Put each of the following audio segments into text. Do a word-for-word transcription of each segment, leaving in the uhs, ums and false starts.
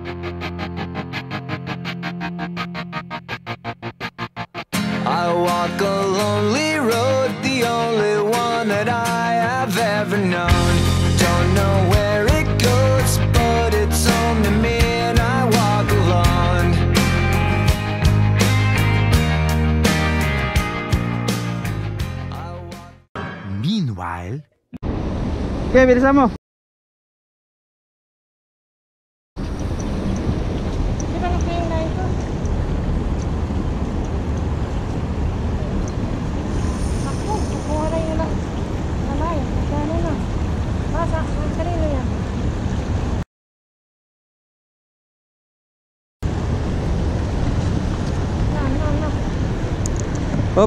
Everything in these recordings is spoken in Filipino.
I walk a lonely road, the only one that I have ever known. Don't know where it goes, but it's home to me and I walk alone. I walk... Meanwhile... Okay, bilisan mo. Up.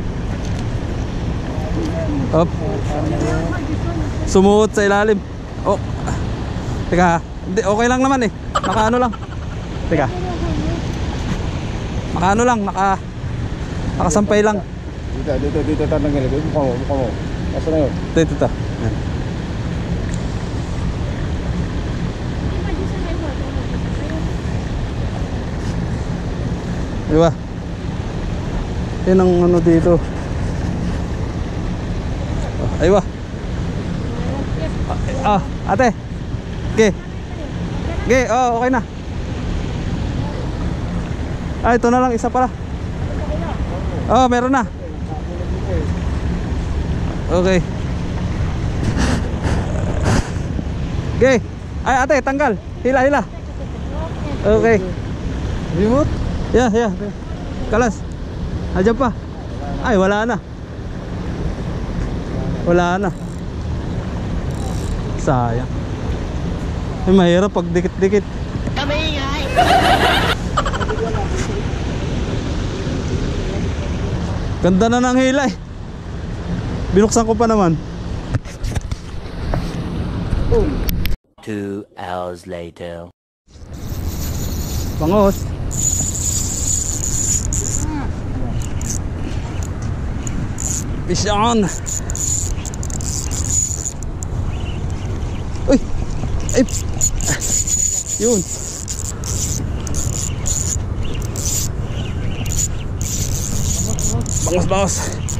Up. Sumuot sa ilalim. Oh. Teka, hindi, okay lang naman eh. Naka ano lang. Teka. Naka ano lang, naka nakasampay lang. Dito, dito, dito tatanggalin. Dito, mukha mo, mukha mo. Asa na yun? Dito, dito. Diba? Yan ang ano dito. Aywa. Ah, ate. Okay. Okay, oh, okay na. Ah, ito na lang isa pala. Oh, meron na. Okay. Okay. Ay, ate, tanggal. Hila, hila. Okay. Remote? Ya, ya. Kalas. Aja pa. Ay, wala na. Wala na. Sayang. Ay, mahirap pag dikit-dikit. Kamingay. Ganda na ng hilay. Binuksan ko pa naman. Two hours later. Bangos. Fish on. Uy. Ay. Yun. Bangos, bangos.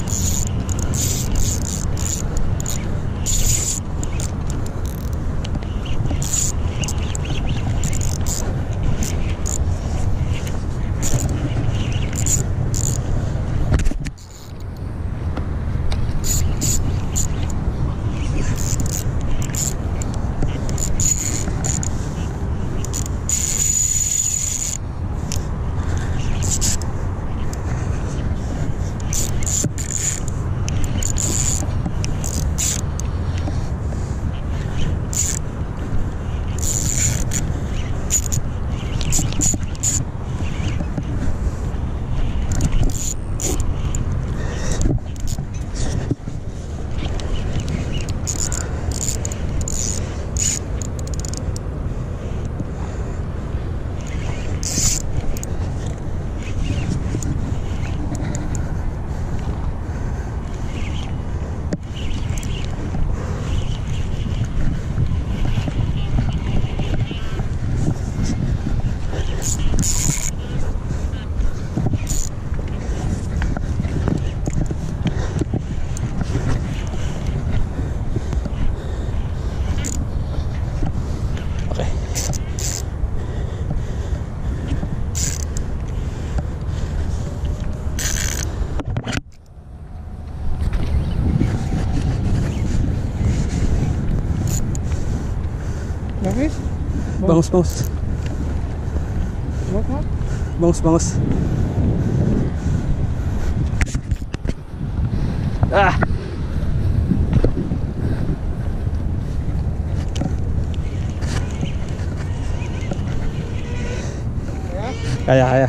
Bangus, bangus. Bangus, bangus. Ah. Kaya, kaya.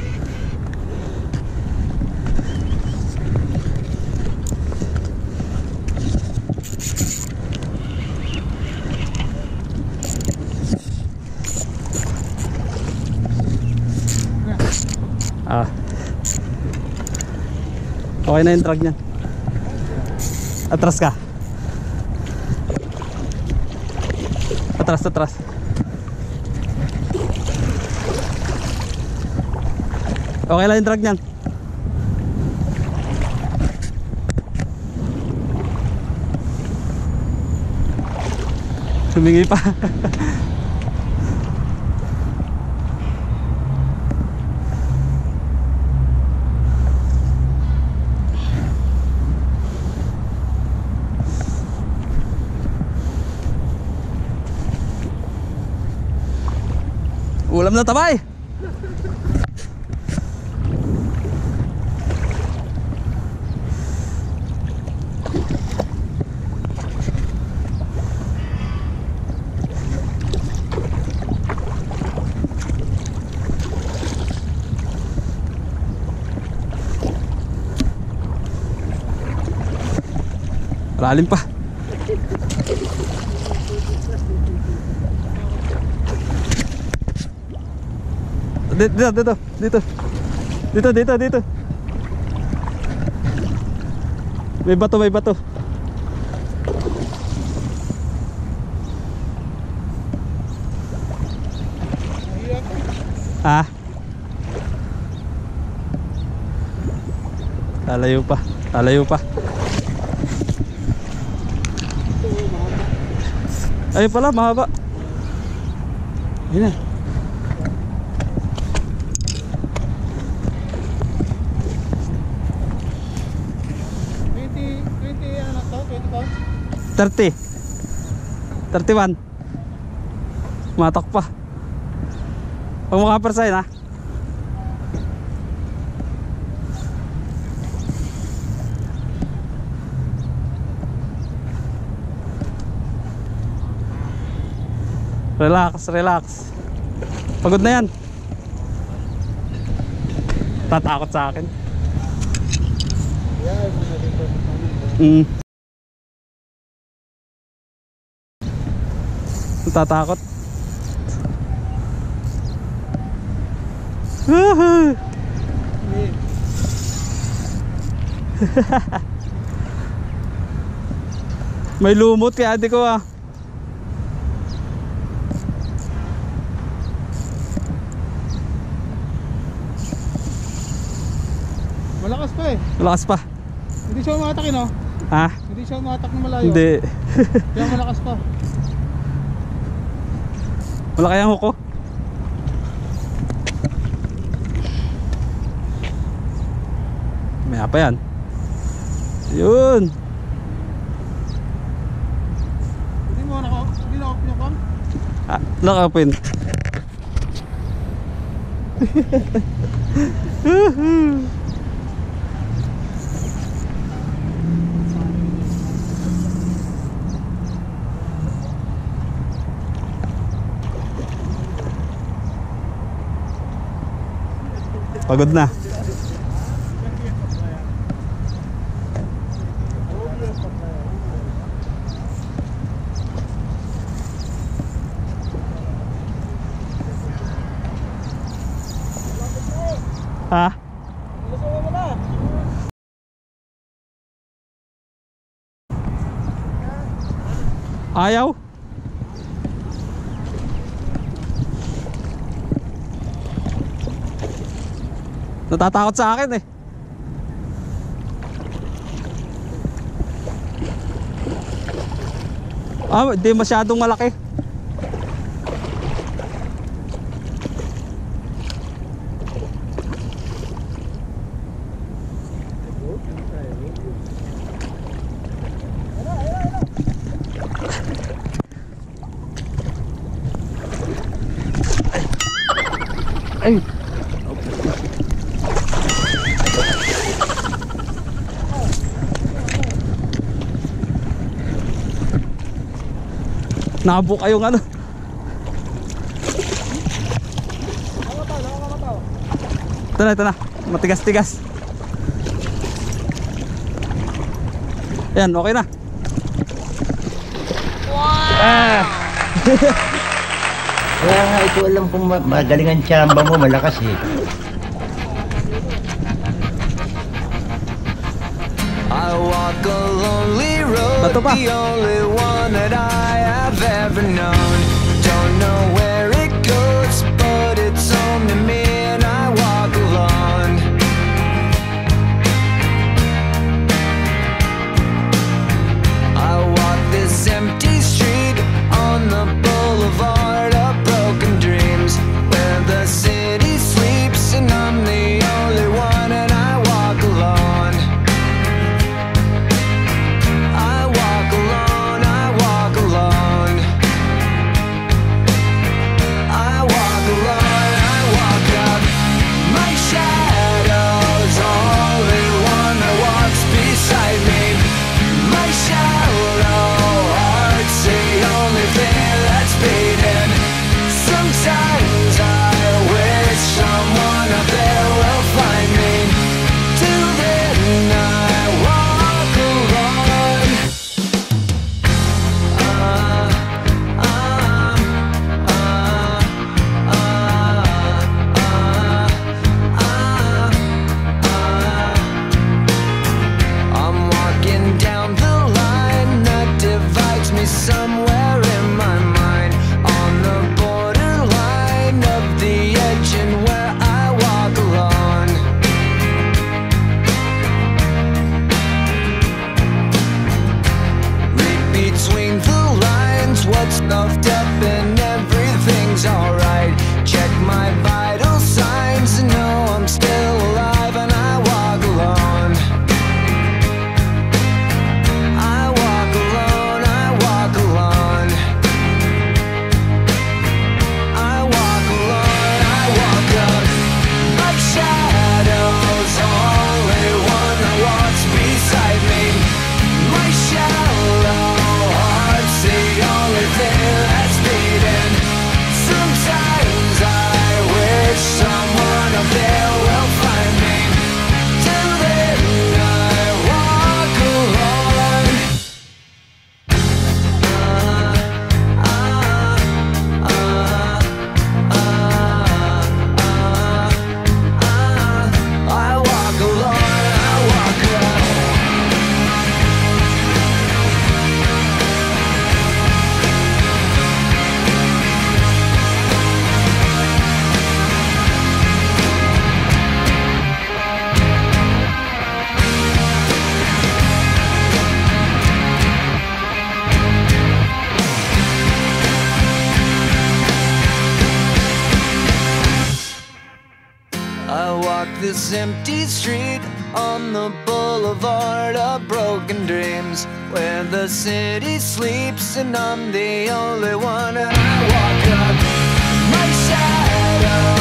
Ah. Okay na yung drag niyan. Atras ka. Atras, atras. Okay lang yung drag niyan. Humingi pa. Ulam na tabay. Lalim pa. Dito, dito, dito, dito, dito, dito, dito. May bato, may bato. Ah. Lalayo pa, lalayo pa. Ayun pala, mahaba. Yun na. thirty thirty-one. Matok pa. Pag makapersahin ha. Relax, relax. Pagod na yan. Tatakot sa akin. Mm. Tatakot. May lumot kaya di ko ah. Malakas pa eh. Malakas pa. Hindi siya umatak eh, no? Ha? Hindi siya umatak na malayo. Hindi. Kaya malakas pa. Wala kayang huko? May apa yan? Yun. Hindi mo na ako. Hindi na ako pinapam. Ah, nakapin. Pagod na. Ha? Ayaw? Natatakot sa akin eh. Ah, di masyadong malaki. Ay. Nabuka yung ano. Ito na, ito na. Matigas-tigas. Yan, okay na. Wow! Ah. Kaya nga ito alam kung ma magaling ang tsamba mo, malakas eh. I walk a lonely road, Bato pa. the only one that I have ever known. Don't know where it goes, but it's home to me and I walk alone. this empty street on the boulevard of broken dreams, where the city sleeps and I'm the only one, and I walk up my shadow.